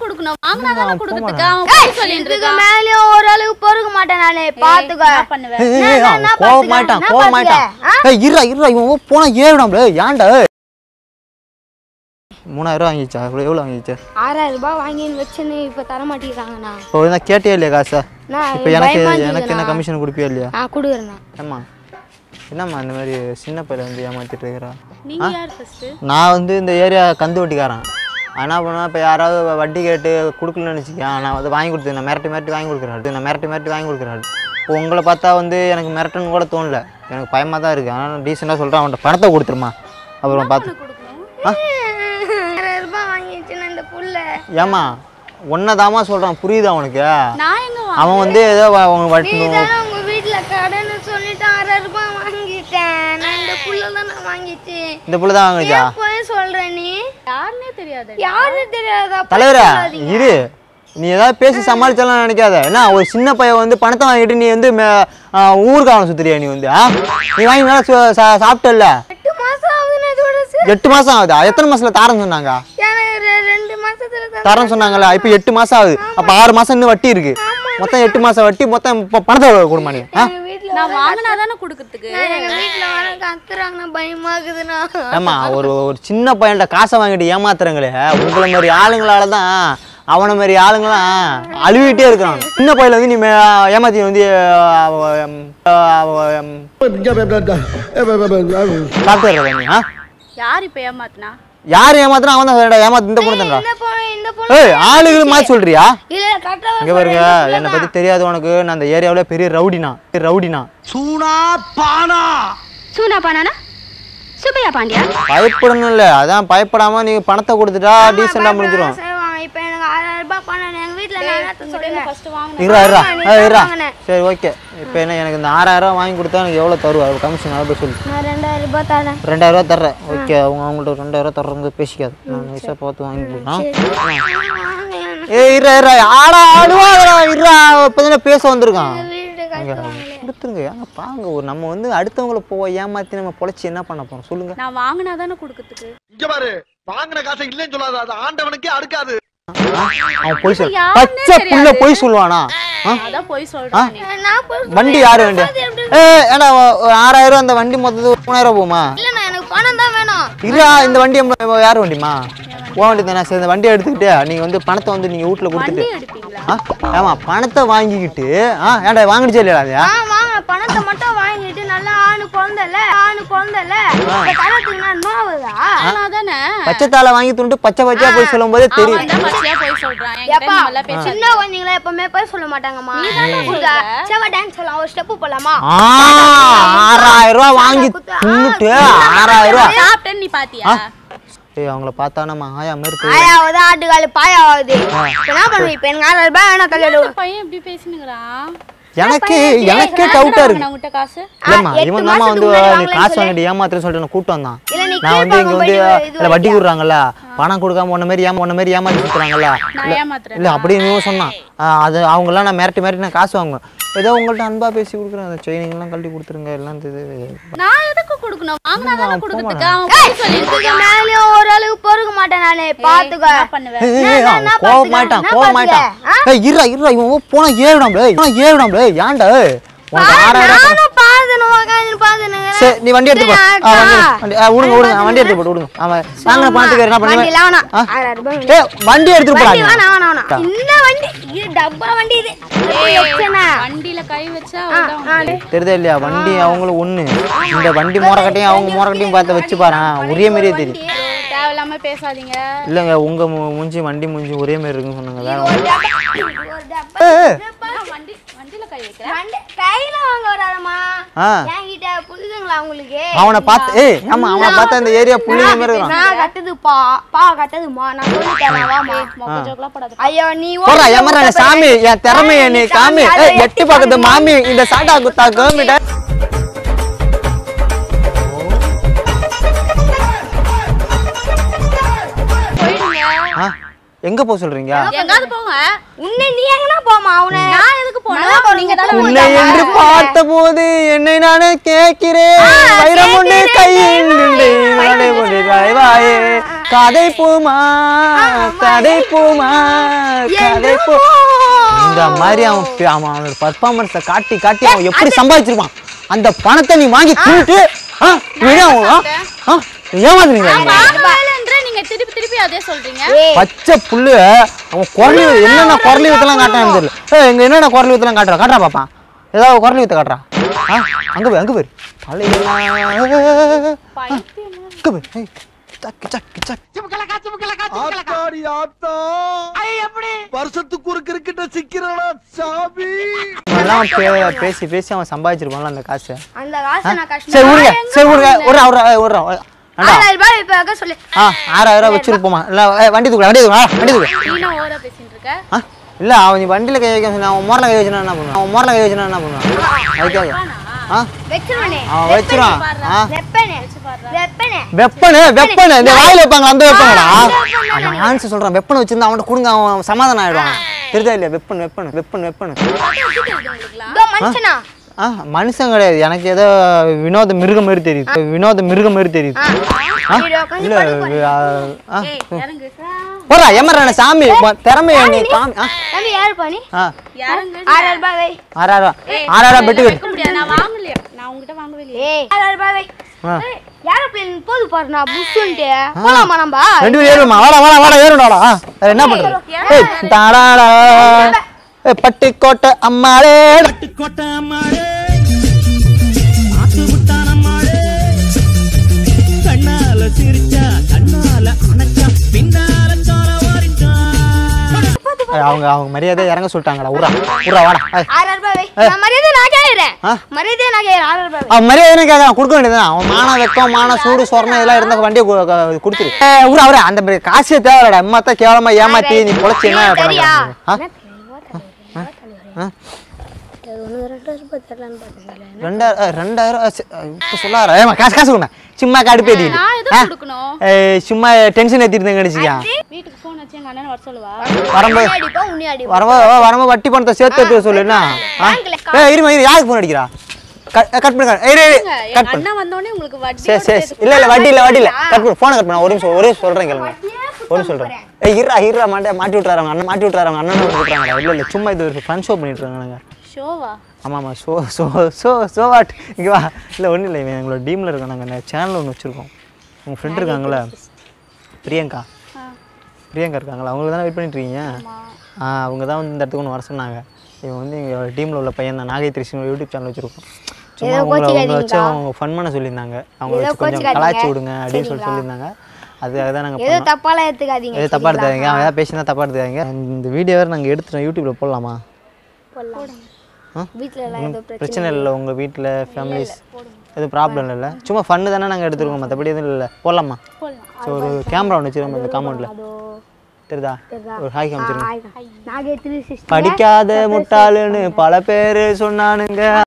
கொடுக்கணும். வாங்குனா தான கொடுக்கிறதுக்கு. அவன் போய் சொல்லிட்டு இருக்கான். மேலே ஒரு அளவுக்கு பொறுக்க மாட்டேன் நானே. பாத்துக்க. என்ன பண்ணுவேன்? கோவ மாட்டான். ஏய் இருடா இவன் போனா ஏறிடாம்ல. ஏன்டா 3000 வாங்கிச்சா? எவ்வளவு வாங்கிச்சா? 6000 ரூபாய் வாங்கி வச்சுன்னு இப்ப தர மாட்டேங்கிறாங்கண்ணா. இப்போ என்ன கேட்டியா இல்லையா காசா? இப்போ எனக்கு என்ன கமிஷன் கொடுப்பியா இல்லையா? கொடுக்குறேண்ணா. ஏம்மா என்னம்மா இந்த மாதிரி சின்ன பையல வந்து ஏமாத்திட்டு இருக்கிறா? நீங்க யார் ஃபர்ஸ்ட்? நான் வந்து இந்த ஏரியா கந்து வட்டிக்காரன். என்ன பண்ணுவேன், இப்போ யாராவது வட்டி கேட்டு கொடுக்கலன்னு நினச்சிக்கேன், நான் வந்து வாங்கி கொடுத்து நான் மிரட்டி வாங்கி கொடுக்குறேன். இப்போ உங்களை பார்த்தா வந்து எனக்கு மிரட்டன்னு கூட தோணல, எனக்கு பயமாக தான் இருக்குது. ஆனால் நான் டீசெண்டாக சொல்கிறேன், அவன்கிட்ட பணத்தை கொடுத்துருமா. அப்புறம் பார்த்து ஏம்மா ஒன்னதாமா சொல்கிறான், புரியுதா அவனுக்கு? அவன் வந்து ஏதோ அவங்க வட்டி உங்க வீட்டுல கடன் சொல்லிட்டு 6000 ரூபாய் வாங்கிட்டேன். நான் இந்த புள்ள தான் வாங்கிட்டேன். இந்த புள்ள தான் வாங்கிச்சா? போய் சொல்ற நீ யாருன்னே தெரியாது. யாருன்னு தெரியாதா? தலைவரா இரு, நீ ஏதாவது பேசி சமாளிச்சாலும் நினைக்காத. என்ன ஒரு சின்ன பையன் வந்து பணத்தை வாங்கிட்டு நீ வந்து ஊருக்கு அவனை சுத்துறியா? நீ வந்து நீ வாங்கி மேலே சாப்பிட்டல. 8 மாசம் ஆகுது. 8 மாசம் ஆகுதா? எத்தனை மாசத்துல தாரன்னு சொன்னாங்க? 2 மாசத்துல தரேன்னு சொன்னாங்கல்ல. இப்போ 8 மாசம் ஆகுது. அப்போ 6 மாசம் இன்னும் வட்டி இருக்கு. மொத்தம் 8 மாசம் வட்டி. மொத்தம் பணத்தை கொடுமா நீ? நான் வாங்கினா தானே கொடுக்கிறதுக்கு. எங்க வீட்டுல வர கத்துறாங்கன்னா பயமாகுதுண்ணா. ஆமா, ஒரு சின்ன பையன்கிட்ட காசை வாங்கிட்டு ஏமாத்துறங்களே, உங்களை மாதிரி ஆளுங்களால தான் அவனை மாதிரி ஆளுங்களாம் அழுவிட்டே இருக்கிறான். சின்ன பையில வந்து நீ ஏமாத்தி வந்து யார் இப்ப ஏமாத்துனா? யாரு ஏமாத்துனா? அவன் தான் ஏமாத்து. இந்த பொண்ணு தான்டா. ஏய் ஆளுகளும் மாத்தி சொல்றியா? இங்க பாருங்க, என்னை பத்தி தெரியாது உனக்கு. நான் அந்த ஏரியாவில பெரிய ரவுடினா. சூனா பானா சுபையா பாண்டியா? பயப்படணும் இல்ல, அதான் பயப்படாம நீ பணத்தை கொடுத்துட்டா டீசெண்டா முடிஞ்சிடும். இப்போ எனக்கு 6000 ரூபாய் பணம் எங்க வீட்டுல ஃபர்ஸ்ட் வாங்குனேன். சரி ஓகே. இப்போ என்ன எனக்கு இந்த 6000 வாங்கி கொடுத்தா எனக்கு எவ்வளவு தருவா கமிஷன்? அதை போய் சொல்லு. நான் 2000 ரூபாய் தரேன். 2000 தர்றேன். ஓகே, அவங்கள்ட்ட 2000 தர்றது பேசிக்காது. நான் நைஸா பார்த்து வாங்கி கொடுக்கலாம். இப்பதானே பேச வந்திருக்கான். கொடுத்துருங்க. ஏங்க பாங்க, ஒரு நம்ம வந்து அடுத்தவங்களை ஏமாத்தி நம்ம பொழைச்சி என்ன பண்ண போறோம் சொல்லுங்க? நான் வாங்கினா தானே கொடுக்கிறதுக்கு. இங்க பாரு, வாங்கின காசை இல்லைன்னு சொல்லாத, அது ஆண்டவனுக்கே அடுக்காது. அவன் போய் சொல்ல பச்சை புள்ள போய் சொல்லுவானா? அதான் போய் சொல்றேன். வண்டி யாரு வண்டி? ஏன்னா 6000 அந்த வண்டி மொத்தம் 3000 போகுமா? இல்ல எனக்கு பணம் தான் வேணும். இல்ல இந்த வண்டி யாரு வண்டிமா? உன் வண்டி தானே. சரி, இந்த வண்டியை எடுத்துக்கிட்டு நீங்க வந்து பணத்தை வந்து நீங்க வீட்டுல கொடுத்துட்டு ஆமா பணத்தை வாங்கிக்கிட்டு ஏன்டா வாங்கிடுச்சே இல்லையா? அது பணத்தை மட்டும் வாங்கிட்டு நல்லா ஆணு குழந்தைல பச்சை தாளை வாங்கி துண்டு பச்சை போய் சொல்லும் போதே தெரியும். சின்ன குழந்தைங்கள எப்பவுமே போய் சொல்ல மாட்டாங்கம்மா. டான்ஸ் சொல்லலாம், ஒரு ஸ்டெப் போலாமா? 6000 ரூபாய் வாங்கி துண்ணுட்டு 6000 ரூபாய் சாப்பிட்டேன்னு நீ பாத்தியா? ஏய் அவங்கள பார்த்தா நம்ம ஆயா மாதிரி ஆயாவது ஆட்டுக்காலு பாயாவது. என்ன பண்ணுவீங்க? இப்ப எனக்கு 6000 ரூபாய் வேணும். கல்யாணம் பையன் இப்படி பேசினுங்கறான். எனக்கே டவுட்டா இருக்கு. உன்கிட்ட காசு இல்லம்மா, இவன் தான் வந்து நீ காசு வாங்கிட்டு ஏமாத்துறேன்னு சொல்லிட்டு கூட்டு வந்தான். நான் வந்து இங்க வந்து இல்ல வட்டி கொடுறாங்கல்ல, பணம் கொடுக்காம ஒன்ன மாதிரி ஏமாத்தி சுத்துறாங்கல்ல. இல்ல அப்படி நீ சொன்னான். அது அவங்க எல்லாம் நான் மிரட்டி நான் காசு வாங்குவேன். ஏதோ உங்கள்ட்ட அன்பா பேசி கொடுக்குறேன். அந்த செயினிங் எல்லாம் கழட்டி கொடுத்துருங்க எல்லாம். நான் எதுக்கு கொடுக்கணும்? வாங்கினா தானே கொடுக்கிறதுக்கு. அவன் போய் சொல்லிட்டு மேலே ஒரு அளவுக்கு பொறுக்க மாட்டேன் நானே. பாத்துக்க. என்ன பண்ணுவேன்? கோவ மாட்டான். ஏய் இருடா இவன் போனா ஏறிடாம்ல. ஏன்டா சரி நீ வண்டி எடுத்து விடுங்க. வண்டி எடுத்து விடுங்க. அவன் வாங்கின பணத்துக்கு என்ன பண்ணுவேன்? வண்டி எடுத்துட்டு போறாங்க. இந்த வண்டி இது டப்பா வண்டி. இது வண்டியில கை வச்சா தெரியுதா இல்லையா? வண்டி அவங்களும் ஒண்ணு. இந்த வண்டி மோரக்கட்டையும் அவங்க மோரக்கட்டையும் பார்த்து வச்சு பாரு, ஒரே மாதிரியே தெரியும். தேவையில்லாம பேசாதீங்க. இல்லங்க உங்க மூஞ்சி வண்டி மூஞ்சி ஒரே மாதிரி இருக்குன்னு சொன்னாங்க. அவனை பார்த்து அவனை பார்த்தா இந்த ஏரியா புள்ளிங்க மாதிரி இருக்கான். சாமி என் திறமைய நீ காமி. எட்டி பக்கத்து மாமி இந்த சாட்டா குத்தா கவர்மெண்ட். எங்க போக சொல்றீங்க? எங்காவது போங்க. உன்னை நீ எங்கனா போமா அவனை நான் எதுக்கு போறேன்? நீங்க தான உன்னை என்று பார்த்தபோது என்னை நானே கேட்கிறேன். வைரம் ஒன்று கையில் நின்று நானே ஒன்று வாயே கதை போமா கதை போமா கதை போ. இந்த மாதிரி அவனோட பர்ஃபார்மன்ஸை காட்டி காட்டி அவன் எப்படி சம்பாதிச்சிருப்பான். அந்த பணத்தை நீ வாங்கி தூட்டு ஏமாத்துறீங்க. நீங்க திருப்பி திருப்பி அதே சொல்றீங்க. பச்சை புல்லு அவன் குரலி என்னென்ன குரலி வித்தெல்லாம் காட்டான்னு தெரியல. எங்க என்னென்ன குரலி வித்தெல்லாம் காட்டுறா பாப்பா. ஏதாவது குரலி வித்த காட்டுறா. அங்க போய் அங்க போய் வருஷத்துக்கு ஒரு கிரிக்கெட்ட சிக்கிறடா சாமி. பேசி பேசி அவன் சம்பாதிச்சிருப்பான்ல அந்த காசு. அந்த காசை நான் கஷ்டம். சரி விடுங்க சரி விடுங்க ஒரு 6000 ரூபாய் இப்ப சொல்லு. 6000 வச்சிருப்போமா? இல்ல வண்டி தூக்கு வண்டி தூக்கு வண்டி தூக்கு. நீ ஓவரா பேசிட்டு இருக்க. இல்ல அவன் நீ வண்டியில கை வைக்க சொன்னா அவன் மோரல கை வச்சனா என்ன பண்ணுவான்? அவன் மோரல கை வச்சனா என்ன பண்ணுவான்? அதுக்காக வெச்சுறனே அவன் வெச்சுறான். வெப்பனே வெப்பனே வெப்பனே வெப்பனே இந்த வாயில வைப்பாங்க அந்த வெப்பனடா. அவன் ஆன்சர் சொல்றான். வெப்பன் வச்சிருந்தா அவன்கிட்ட கொடுங்க அவன் சமாதானம் ஆயிடுவான். தெரியுதா இல்லையா? வெப்பன் வெப்பன் வெப்பன் வெப்பன் மனுஷனா? மனுஷன் கிடையாது. எனக்கு ஏதோ வினோத மிருகம் மாதிரி தெரியுது. வினோத மிருகம் மாதிரி தெரியுது. இல்ல போறா எமரான சாமி திறமைய நீ காமி. தம்பி யாரு பானி? யாருங்க? 6000 ரூபாய் வை. 6000 பெட்டு வைக்க முடியாது. நான் வாங்கலையா? நான் உன்கிட்ட வாங்கவே இல்லையே. ஏய் 6000 ரூபாய் வை. ஏரோப்ளேன் போது பாருடா புஷ்ன்ட்டு. போலாமா நம்ம? ரெண்டு பேரும் ஏறுமா? வாடா வாடா வாடா ஏறுடாடா. என்ன பண்றது? ஏய் தாடாடா. ஏய் பட்டுக்கோட்டை அம்மாளே பட்டுக்கோட்டை அம்மாளே ஆத்து விட்டான அம்மாளே கண்ணால சிரிச்சா கண்ணால அணைச்சா பின்னால சார வாரிச்சா. அவங்க மரியாதை இறங்க சொல்லிட்டாங்கடா. உரா உரா வாடா. 6000 ரூபாய் வை. நான் மரியாதை நான் கேக்குறேன். மரியாதை நான் கேக்குறேன். 6000 ரூபாய் வை. அவன் மரியாதை கேக்குறான் கொடுக்க வேண்டியதுதான். அவன் மான வெக்கம் மான சூடு சொரணை இதெல்லாம் இருந்தா வண்டியை கொடுத்துரு. உரா உரா அந்த காசே தேவையில்லடா. அம்மாத்தான் கேவலமா ஏமாத்தி நீ பொழைச்சி என்ன பண்ண? 2000 சொல்லாரா? காசு கொடுங்க. சும்மா கடுப்பேதி சும்மா டென்ஷன் ஏத்திட்டு கடிச்சிக்கா. வீட்டுக்கு போன் வச்சு எங்க அண்ணன் வர சொல்லுவா. வரம்ப வட்டி பணத்தை சேர்த்து சொல்லுன்னா இருமா இரு. யாருக்கு போன் அடிக்கிறா? கட் பண்ணு கட் பண்ணு. அண்ணன் வந்தோடனே உங்களுக்கு வட்டி. இல்ல இல்ல வட்டி இல்ல வட்டி இல்ல. கட் பண்ணு போனை கட் பண்ண. ஒரு நிமிஷம் சொல்றேன் கேளுங்க. ஒரு சொல்றேன். இருறா மாட்டி விட்டுறாங்க. அண்ணன் மாட்டி விட்டுறாங்க. அண்ணன் விட்டுறாங்கடா. இல்ல இல்ல சும்மா இது ஒரு ஃபன் ஷோ பண்ணிட்டு இருக்காங்க. ஷோவா? ஆமாம்மா ஷோ வாட் இங்கே வா. இல்லை ஒன்றும் இல்லை இவன் எங்களோட டீமில் இருக்கோம். நாங்கள் சேனல் ஒன்று வச்சுருக்கோம். உங்கள் ஃப்ரெண்ட் இருக்காங்களே பிரியங்கா இருக்காங்களா? அவங்களுக்கு தானே வெயிட் பண்ணிட்டுருக்கீங்க. அவங்க தான் வந்து இந்த இடத்துக்கு ஒன்று வர சொன்னாங்க. இவன் வந்து எங்களோட டீமில் உள்ள பையன் தான். நாகேத்ரி யூடியூப் சேனல் வச்சுருக்கோம். சும்மா அவங்கள வச்சு அவங்க ஃபன் பண்ண சொல்லியிருந்தாங்க. அவங்க வச்சு கொஞ்சம் கலாய்ச்சி விடுங்க அப்படின்னு சொல்லியிருந்தாங்க. அதுக்காக தான் நாங்கள் எதுவும் தப்பாலாம் எடுத்துக்காதீங்க. எதுவும் தப்பாக எடுத்துக்காதீங்க. அவன் ஏதாவது பேசினா தப்பாக எடுத்துக்காதீங்க. இந்த வீடியோவை நாங்கள் எடுத்துட்டோம். யூடியூப்பில் போடலாமா? பிரச்சனை இல்லை. உங்கள் வீட்டில் ஃபேமிலிஸ் எதுவும் ப்ராப்ளம் இல்லை. சும்மா ஃபன்னு தானே நாங்கள் எடுத்துருக்கோம். மற்றபடி எதுவும் இல்லை. போடலாமா? ஸோ ஒரு கேமரா ஒன்று வச்சுருக்கோம் இந்த காம்பவுண்டில். தெரியுதா? ஒரு ஹாய் காமிச்சிருங்க. படிக்காத முட்டாளுன்னு பல பேர் சொன்னானுங்க.